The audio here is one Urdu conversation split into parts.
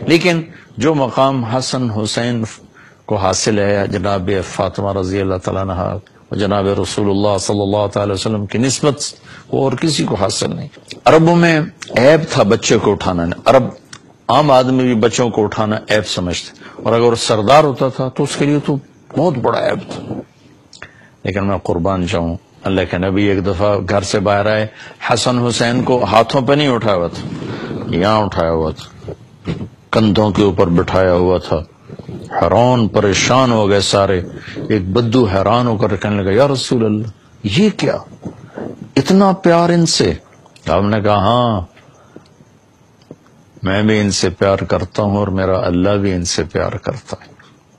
لیکن جو مقام حسن حسین کو حاصل ہے جناب فاطمہ رضی اللہ تعالیٰ عنہ اور جناب رسول اللہ صلی اللہ تعالی وسلم کی نسبت وہ اور کسی کو حاصل نہیں. عربوں میں عیب تھا بچے کو اٹھانا. عرب عام آدمی بھی بچوں کو اٹھانا عیب سمجھتے، اور اگر وہ سردار ہوتا تھا تو اس کے لیے تو بہت بڑا عیب تھا. لیکن میں قربان جاؤں، اللہ کے نبی ایک دفعہ گھر سے باہر آئے، حسن حسین کو ہاتھوں پہ نہیں اٹھایا ہوا تھا، یہاں اٹھایا ہوا تھا، کندھوں کے اوپر بٹھایا ہوا تھا. حیران پریشان ہو گئے سارے. ایک بدو حیران ہو کر کہنے لگا یا رسول اللہ یہ کیا، اتنا پیار ان سے؟ آپ نے کہا ہاں میں بھی ان سے پیار کرتا ہوں اور میرا اللہ بھی ان سے پیار کرتا ہے.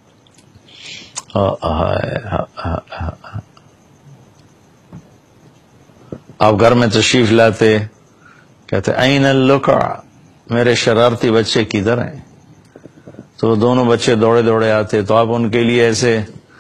آپ گھر میں تشریف لاتے، کہتے این اللقع، میرے شرارتی بچے کدھر ہیں؟ تو دونوں بچے دوڑے دوڑے آتے تو آپ ان کے لیے ایسے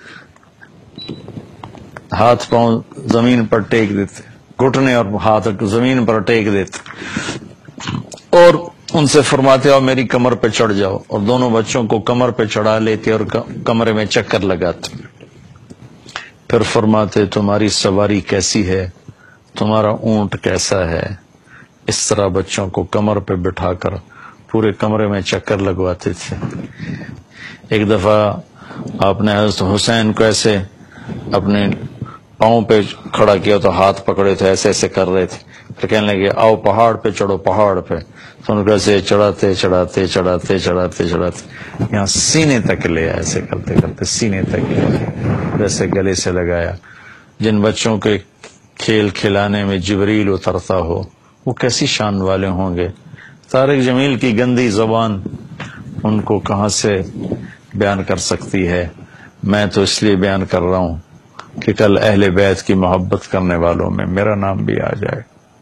ہاتھ پاؤں زمین پر ٹیک دیتے، گھٹنے اور ہاتھ زمین پر ٹیک دیتے اور ان سے فرماتے آؤ میری کمر پہ چڑھ جاؤ، اور دونوں بچوں کو کمر پہ چڑھا لیتے اور کمرے میں چکر لگاتے. پھر فرماتے تمہاری سواری کیسی ہے، تمہارا اونٹ کیسا ہے. اس طرح بچوں کو کمر پہ بٹھا کر پورے کمرے میں چکر لگواتے تھے. ایک دفعہ آپ نے حضرت حسین کو ایسے اپنے پاؤں پہ کھڑا کیا تو ہاتھ پکڑے تھے، ایسے ایسے کر رہے تھے. پھر کہنے لگے آؤ پہاڑ پہ چڑھو، پہاڑ پہ. تو ان کو ایسے چڑھاتے چڑھاتے چڑھاتے چڑھاتے چڑھاتے یہاں سینے تک لے آیا، ایسے کرتے کرتے سینے تک لے آیا، ویسے گلے سے لگایا. جن بچوں کے کھیل کھلانے میں جبریل اترتا ہو وہ کیسی شان والے ہوں گے. طارق جمیل کی گندی زبان ان کو کہاں سے بیان کر سکتی ہے. میں تو اس لیے بیان کر رہا ہوں کہ کل اہل بیت کی محبت کرنے والوں میں میرا نام بھی آ جائے،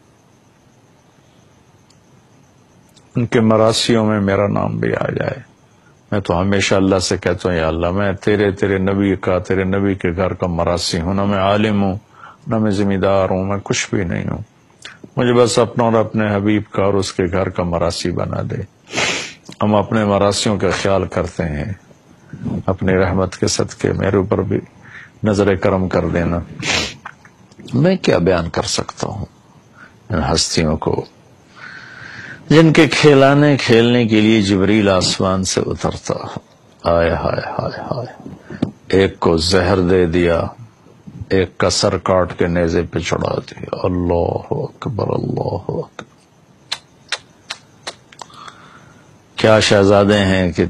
ان کے مراسیوں میں میرا نام بھی آ جائے. میں تو ہمیشہ اللہ سے کہتا ہوں یا اللہ میں تیرے نبی کا، تیرے نبی کے گھر کا مراسی ہوں، نہ میں عالم ہوں نہ میں ذمہ دار ہوں، میں کچھ بھی نہیں ہوں. مجھے بس اپنا اور اپنے حبیب کا اور اس کے گھر کا مراسی بنا دے. ہم اپنے مراسیوں کا خیال کرتے ہیں، اپنی رحمت کے صدقے میرے اوپر بھی نظر کرم کر دینا. میں کیا بیان کر سکتا ہوں ان ہستیوں کو جن کے کھیلنے کے لیے جبریل آسمان سے اترتا. آئے ہائے ہائے ہائے، ایک کو زہر دے دیا، ایک کا سر کاٹ کے نیزے پہ چڑھا دیا. اللہ اکبر اللہ اکبر. کیا شہزادے ہیں کہ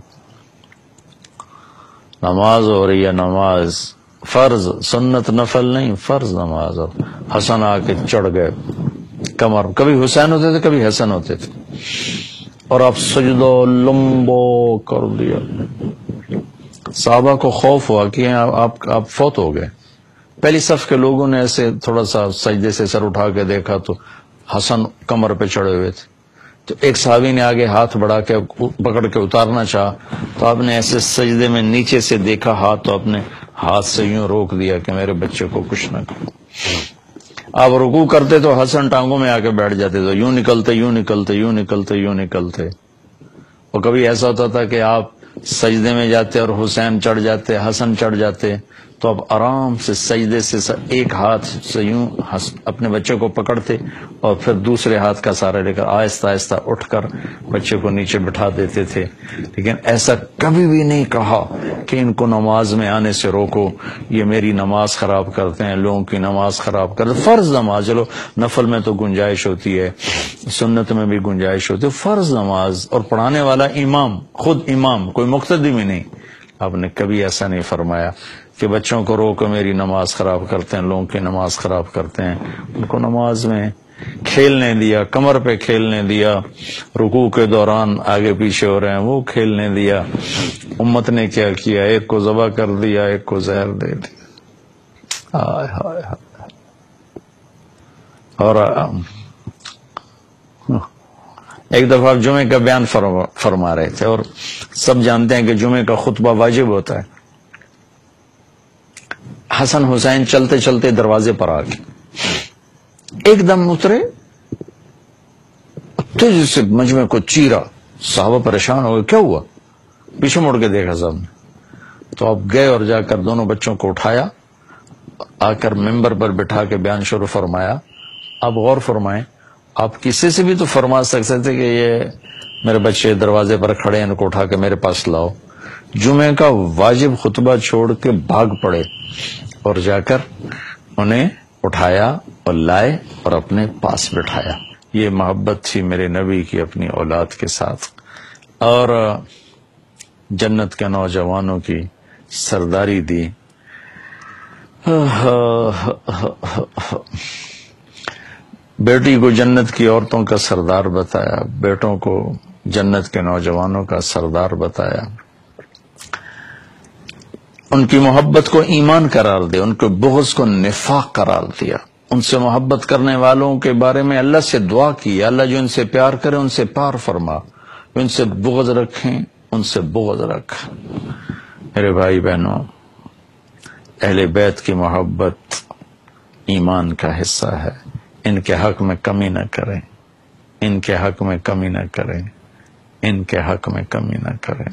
نماز ہو رہی ہے، نماز فرض، سنت نفل نہیں، فرض نماز، اور حسن آ کے چڑھ گئے کمر. کبھی حسین ہوتے تھے کبھی حسن ہوتے تھے، اور آپ سجدہ لمبو کر دیا. صحابہ کو خوف ہوا کہ آپ فوت ہو گئے. پہلی صف کے لوگوں نے ایسے تھوڑا سا سجدے سے سر اٹھا کے دیکھا تو حسن کمر پہ چڑھے ہوئے تھے. تو ایک صحابی نے آگے ہاتھ بڑھا کے پکڑ کے اتارنا چاہا تو آپ نے ایسے سجدے میں نیچے سے دیکھا ہاتھ، تو اپنے ہاتھ سے یوں روک دیا کہ میرے بچے کو کچھ نہ کرو. آپ رکوع کرتے تو حسن ٹانگوں میں آ کے بیٹھ جاتے، تو یوں نکلتے یوں نکلتے یوں نکلتے یوں نکلتے. اور کبھی ایسا ہوتا تھا کہ آپ سجدے میں جاتے اور حسین چڑھ جاتے، حسن چڑھ جاتے، تو اب آرام سے سجدے سے ایک ہاتھ سے یوں اپنے بچے کو پکڑتے اور پھر دوسرے ہاتھ کا سہارا لے کر آہستہ آہستہ اٹھ کر بچے کو نیچے بٹھا دیتے تھے. لیکن ایسا کبھی بھی نہیں کہا کہ ان کو نماز میں آنے سے روکو، یہ میری نماز خراب کرتے ہیں، لوگوں کی نماز خراب کرتے. فرض نماز، چلو نفل میں تو گنجائش ہوتی ہے، سنت میں بھی گنجائش ہوتی ہے، فرض نماز اور پڑھانے والا امام، خود امام، کوئی مقتدی بھی نہیں. آپ نے کبھی ایسا نہیں فرمایا کہ بچوں کو روکو میری نماز خراب کرتے ہیں، لوگوں کی نماز خراب کرتے ہیں. ان کو نماز میں کھیلنے دیا، کمر پہ کھیلنے دیا، رکوع کے دوران آگے پیچھے ہو رہے ہیں وہ کھیلنے دیا. امت نے کیا کیا، ایک کو ذبح کر دیا، ایک کو زہر دے دیا. ہائے ہائے ہائے. اور ایک دفعہ آپ جمعے کا بیان فرما رہے تھے، اور سب جانتے ہیں کہ جمعے کا خطبہ واجب ہوتا ہے. حسن حسین چلتے چلتے دروازے پر آ کے ایک دم اترے، تیزی سے مجمع کو چیرا، صحابہ پریشان ہو گئے، کیا ہوا؟ پیچھے مڑ کے دیکھا سب نے، تو آپ گئے اور جا کر دونوں بچوں کو اٹھایا، آ کر ممبر پر بٹھا کے بیان شروع فرمایا. آپ غور فرمائیں، آپ کسی سے بھی تو فرما سکتے تھے کہ یہ میرے بچے دروازے پر کھڑے ہیں، ان کو اٹھا کے میرے پاس لاؤ. جمعے کا واجب خطبہ چھوڑ کے بھاگ پڑے اور جا کر انہیں اٹھایا اور لائے اور اپنے پاس بٹھایا. یہ محبت تھی میرے نبی کی اپنی اولاد کے ساتھ. اور جنت کے نوجوانوں کی سرداری دی. بیٹی کو جنت کی عورتوں کا سردار بتایا، بیٹوں کو جنت کے نوجوانوں کا سردار بتایا. ان کی محبت کو ایمان قرار دیا، ان کے بغض کو نفاق قرار دیا. ان سے محبت کرنے والوں کے بارے میں اللہ سے دعا کی، اللہ جو ان سے پیار کرے ان سے پیار فرما، جو ان سے بغض رکھیں ان سے بغض رکھ. میرے بھائی بہنوں، اہل بیت کی محبت ایمان کا حصہ ہے. ان کے حق میں کمی نہ کریں، ان کے حق میں کمی نہ کریں، ان کے حق میں کمی نہ کریں.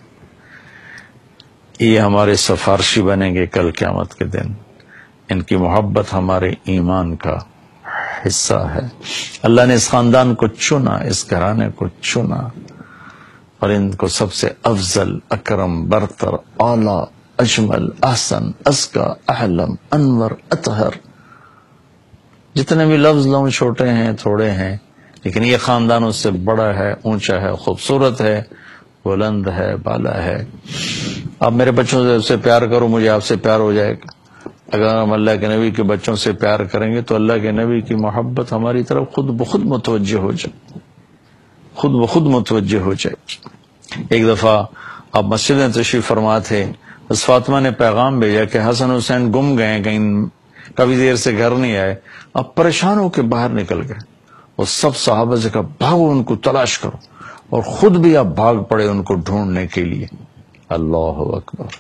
یہ ہمارے سفارشی بنیں گے کل قیامت کے دن. ان کی محبت ہمارے ایمان کا حصہ ہے. اللہ نے اس خاندان کو چنا، اس گھرانے کو چنا، اور ان کو سب سے افضل، اکرم، برتر، اعلی، اجمل، احسن، ازکا، احلم، انور، اطہر، جتنے بھی لفظ لوں چھوٹے ہیں، تھوڑے ہیں، لیکن یہ خاندان اس سے بڑا ہے، اونچا ہے، خوبصورت ہے، بلند ہے، بالا ہے. آپ میرے بچوں سے پیار کرو، مجھے آپ سے پیار ہو جائے گا. اگر ہم اللہ کے نبی کے بچوں سے پیار کریں گے تو اللہ کے نبی کی محبت ہماری طرف خود بخود متوجہ ہو جائے، خود بخود متوجہ ہو جائے. ایک دفعہ آپ مسجد میں تشریف فرما تھے، بس فاطمہ نے پیغام بھیجا کہ حسن حسین گم گئے، کہیں کبھی دیر سے گھر نہیں آئے. آپ پریشان ہو کے باہر نکل گئے اور سب صحابہ سے کہا بھاگو ان کو تلاش کرو، اور خود بھی آپ بھاگ پڑے ان کو ڈھونڈنے کے لیے. اللہ اکبر،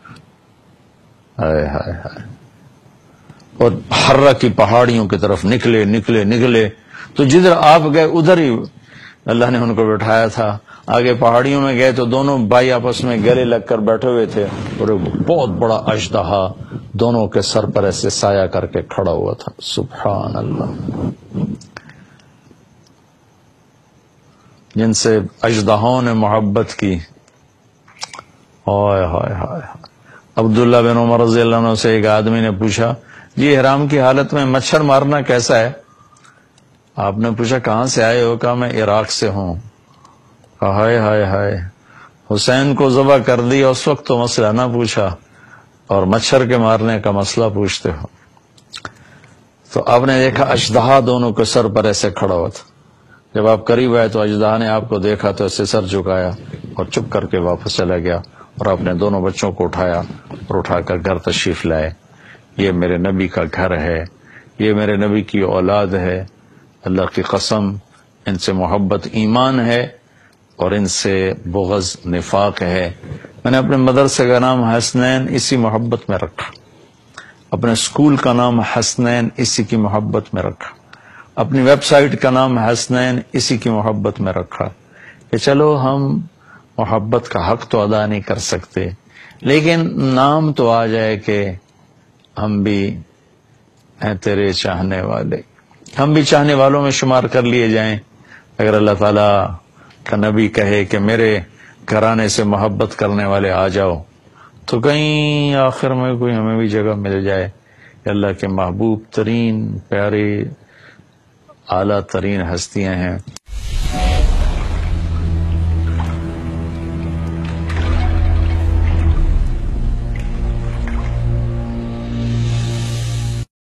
ہائے ہائے ہائے. اور حرہ کی پہاڑیوں کی طرف نکلے نکلے نکلے، تو جدھر آپ گئے ادھر ہی اللہ نے ان کو بٹھایا تھا. آگے پہاڑیوں میں گئے تو دونوں بھائی آپس میں گلے لگ کر بیٹھے ہوئے تھے، اور ایک بہت بڑا اژدہا دونوں کے سر پر ایسے سایہ کر کے کھڑا ہوا تھا. سبحان اللہ. جن سے اژدہاؤں نے محبت کی. ہائے ہائے ہائے. عبداللہ بن عمر رضی اللہ عنہ سے ایک آدمی نے پوچھا، جی احرام کی حالت میں مچھر مارنا کیسا ہے؟ آپ نے پوچھا کہاں سے آئے ہو؟ کہا میں عراق سے ہوں. کہا ہائے ہائے ہائے، حسین کو ذبح کر دیا اس وقت تو مسئلہ نہ پوچھا، اور مچھر کے مارنے کا مسئلہ پوچھتے ہو. تو آپ نے دیکھا اژدہا دونوں کے سر پر ایسے کھڑا ہوا تھا. جب آپ قریب آئے تو اژدہا نے آپ کو دیکھا تو ایسے سر جھکایا اور چپ کر کے واپس چلا گیا، اور آپ نے دونوں بچوں کو اٹھایا اور اٹھا کر گھر تشریف لائے. یہ میرے نبی کا گھر ہے، یہ میرے نبی کی اولاد ہے. اللہ کی قسم، ان سے محبت ایمان ہے اور ان سے بغض نفاق ہے. میں نے اپنے مدرسے کا نام حسنین اسی محبت میں رکھا، اپنے اسکول کا نام حسنین اسی کی محبت میں رکھا، اپنی ویب سائٹ کا نام حسنین اسی کی محبت میں رکھا کہ چلو ہم محبت کا حق تو ادا نہیں کر سکتے، لیکن نام تو آ جائے کہ ہم بھی ہیں تیرے چاہنے والے، ہم بھی چاہنے والوں میں شمار کر لیے جائیں. اگر اللہ تعالیٰ کا نبی کہے کہ میرے گھرانے سے محبت کرنے والے آ جاؤ، تو کہیں آخر میں کوئی ہمیں بھی جگہ مل جائے کہ اللہ کے محبوب ترین، پیارے، اعلیٰ ترین ہستیاں ہیں.